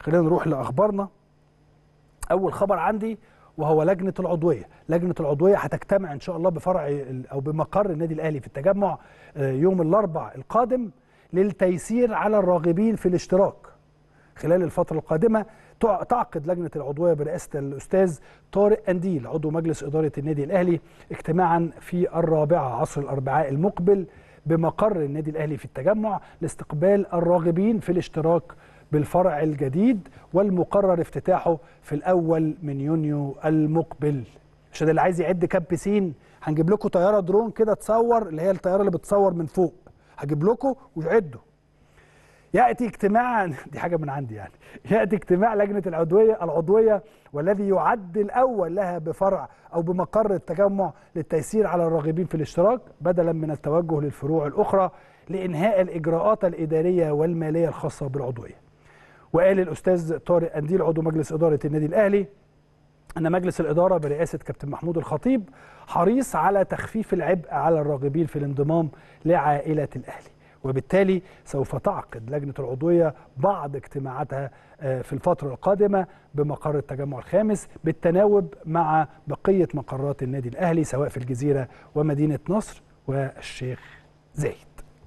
خلينا نروح لاخبارنا. اول خبر عندي وهو لجنه العضويه. لجنه العضويه هتجتمع ان شاء الله بفرع او بمقر النادي الاهلي في التجمع يوم الاربعاء القادم للتيسير على الراغبين في الاشتراك. خلال الفتره القادمه تعقد لجنه العضويه برئاسه الاستاذ طارق قنديل عضو مجلس اداره النادي الاهلي اجتماعا في 4 عصر الاربعاء المقبل بمقر النادي الاهلي في التجمع لاستقبال الراغبين في الاشتراك بالفرع الجديد والمقرر افتتاحه في الأول من يونيو المقبل. عشان اللي عايز يعد كام بيسين هنجيب لكم طيارة درون كده تصور، اللي هي الطيارة اللي بتصور من فوق، هجيب لكم وعدوا. يأتي اجتماع دي حاجة من عندي يعني. يأتي اجتماع لجنة العضوية والذي يعد الأول لها بفرع أو بمقر التجمع للتيسير على الراغبين في الاشتراك بدلا من التوجه للفروع الأخرى لإنهاء الإجراءات الإدارية والمالية الخاصة بالعضوية. وقال الأستاذ طارق قنديل عضو مجلس إدارة النادي الأهلي أن مجلس الإدارة برئاسة كابتن محمود الخطيب حريص على تخفيف العبء على الراغبين في الانضمام لعائلة الأهلي، وبالتالي سوف تعقد لجنة العضوية بعض اجتماعاتها في الفترة القادمة بمقر التجمع الخامس بالتناوب مع بقية مقرات النادي الأهلي سواء في الجزيرة ومدينة نصر والشيخ زايد.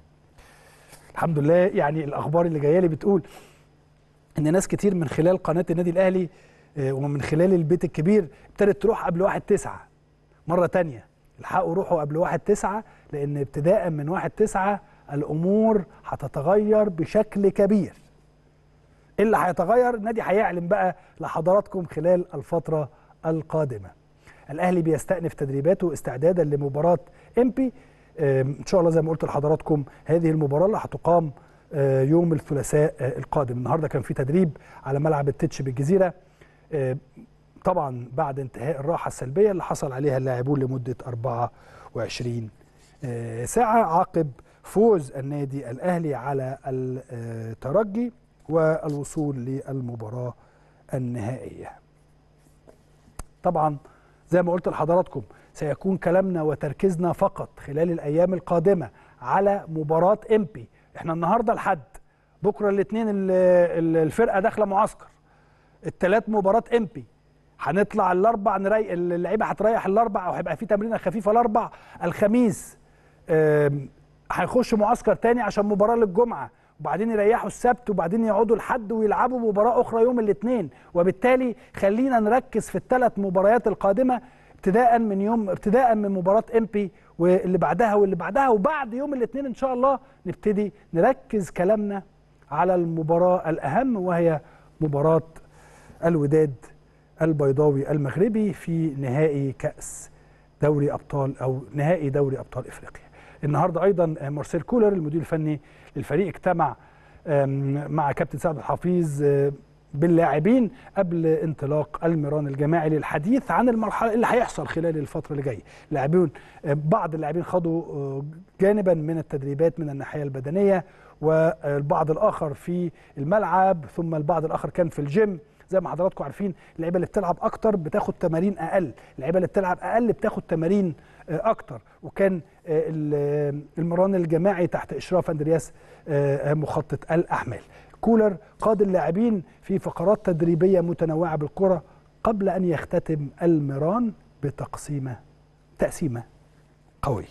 الحمد لله، يعني الأخبار اللي جاية لي بتقول ان ناس كتير من خلال قناه النادي الاهلي ومن خلال البيت الكبير ابتدت تروح قبل 1/9 مره تانية. الحقوا روحوا قبل 1/9 لان ابتداء من 1/9 الامور هتتغير بشكل كبير. ايه اللي هيتغير؟ النادي هيعلن بقى لحضراتكم خلال الفتره القادمه. الاهلي بيستأنف تدريباته استعدادا لمباراه امبي ان شاء الله زي ما قلت لحضراتكم. هذه المباراه اللي هتقام يوم الثلاثاء القادم. النهارده كان في تدريب على ملعب التتش بالجزيره طبعا بعد انتهاء الراحه السلبيه اللي حصل عليها اللاعبون لمده 24 ساعه عقب فوز النادي الاهلي على الترجي والوصول للمباراه النهائيه. طبعا زي ما قلت لحضراتكم سيكون كلامنا وتركيزنا فقط خلال الايام القادمه على مباراه امبي. احنا النهارده الحد، بكره الاثنين الفرقه داخله معسكر، الثلاث مباراه امبي، هنطلع الاربع نريح اللعيبه، هتريح الاربع او هيبقى في تمرينه خفيفه الاربع. الخميس هيخشوا معسكر تاني عشان مباراه للجمعه، وبعدين يريحوا السبت وبعدين يقعدوا الحد ويلعبوا مباراه اخرى يوم الاثنين. وبالتالي خلينا نركز في الثلاث مباريات القادمه ابتداء من مباراه امبي واللي بعدها واللي بعدها، وبعد يوم الاثنين ان شاء الله نبتدي نركز كلامنا على المباراه الاهم وهي مباراه الوداد البيضاوي المغربي في نهائي كأس دوري ابطال او نهائي دوري ابطال افريقيا. النهارده ايضا مارسيل كولر المدير الفني للفريق اجتمع مع كابتن سعد الحفيظ باللاعبين قبل انطلاق المران الجماعي للحديث عن المرحله اللي هيحصل خلال الفتره اللي جايه. بعض اللاعبين خدوا جانبا من التدريبات من الناحيه البدنيه، والبعض الاخر في الملعب، ثم البعض الاخر كان في الجيم. زي ما حضراتكم عارفين اللعيبه اللي بتلعب اكتر بتاخد تمارين اقل، اللعيبه اللي بتلعب اقل بتاخد تمارين اكتر. وكان المران الجماعي تحت اشراف اندرياس مخطط الاحمال. كولر قاد اللاعبين في فقرات تدريبيه متنوعه بالكره قبل ان يختتم المران تقسيمه قويه.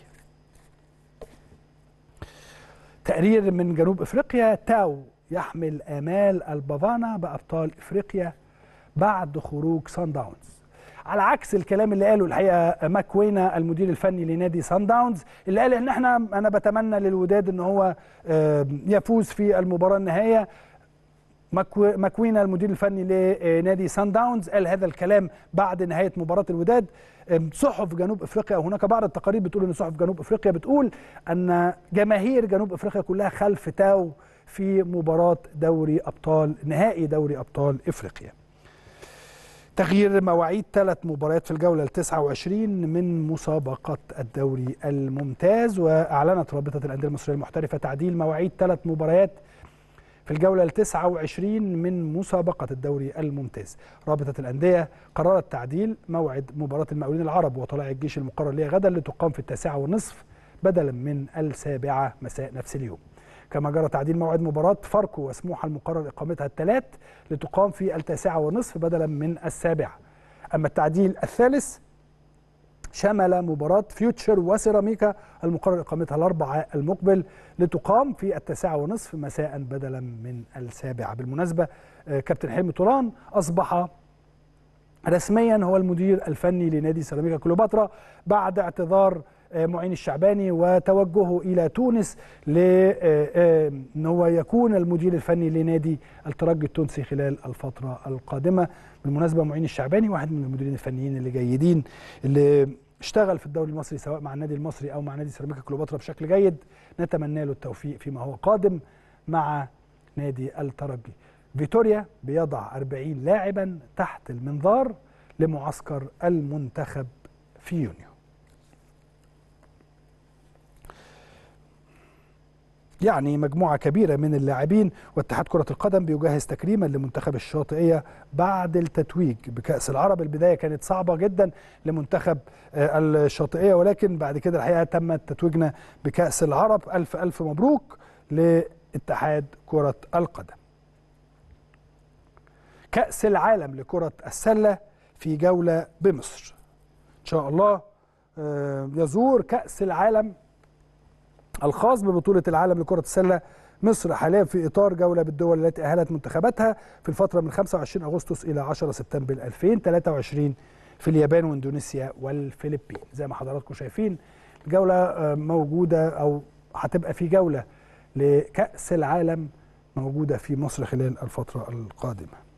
تقرير من جنوب افريقيا، تاو يحمل آمال البافانا بأبطال إفريقيا بعد خروج سان داونز. على عكس الكلام اللي قاله الحقيقة ماكوينا المدير الفني لنادي سان داونز، اللي قال إن أنا بتمنى للوداد إن هو يفوز في المباراة النهائية. ماكوينا المدير الفني لنادي سان داونز قال هذا الكلام بعد نهاية مباراة الوداد. صحف جنوب افريقيا، وهناك بعض التقارير بتقول ان صحف جنوب افريقيا بتقول ان جماهير جنوب افريقيا كلها خلف تاو في مباراة نهائي دوري أبطال إفريقيا. تغيير مواعيد 3 مباريات في الجولة 29 من مسابقة الدوري الممتاز. وأعلنت رابطة الأندية المصرية المحترفة تعديل مواعيد 3 مباريات في الجولة 29 من مسابقة الدوري الممتاز. رابطة الأندية قررت تعديل موعد مباراة المقاولين العرب وطلائع الجيش المقرر لها غدا لتقام في 9:30 بدلا من 7:00 مساء نفس اليوم. كما جرى تعديل موعد مباراة فاركو وسموحة المقرر إقامتها الثلاث لتقام في 9:30 بدلا من 7:00. أما التعديل الثالث شمل مباراة فيوتشر وسيراميكا المقرر إقامتها الأربعاء المقبل لتقام في 9:30 مساء بدلا من 7:00. بالمناسبة كابتن حلمي طولان أصبح رسميا هو المدير الفني لنادي سيراميكا كليوباترا بعد اعتذار معين الشعباني وتوجهه إلى تونس لأن هو يكون المدير الفني لنادي الترجي التونسي خلال الفترة القادمة. بالمناسبة معين الشعباني واحد من المديرين الفنيين اللي جيدين اللي اشتغل في الدوري المصري سواء مع النادي المصري أو مع نادي سيراميكا كليوباترا بشكل جيد. نتمنى له التوفيق فيما هو قادم مع نادي الترجي. فيتوريا بيضع 40 لاعبا تحت المنظار لمعسكر المنتخب في يونيو. يعني مجموعة كبيرة من اللاعبين. واتحاد كرة القدم بيجهز تكريما لمنتخب الشاطئية بعد التتويج بكأس العرب. البداية كانت صعبة جدا لمنتخب الشاطئية ولكن بعد كده الحقيقة تم تتويجنا بكأس العرب. ألف ألف مبروك لاتحاد كرة القدم. كأس العالم لكرة السلة في جولة بمصر إن شاء الله. يزور كأس العالم الخاص ببطولة العالم لكرة السلة مصر حاليا في إطار جولة بالدول التي أهلت منتخباتها في الفترة من 25 أغسطس إلى 10 سبتمبر 2023 في اليابان واندونيسيا والفلبين. زي ما حضراتكم شايفين الجولة موجودة أو هتبقى في جولة لكأس العالم موجودة في مصر خلال الفترة القادمة.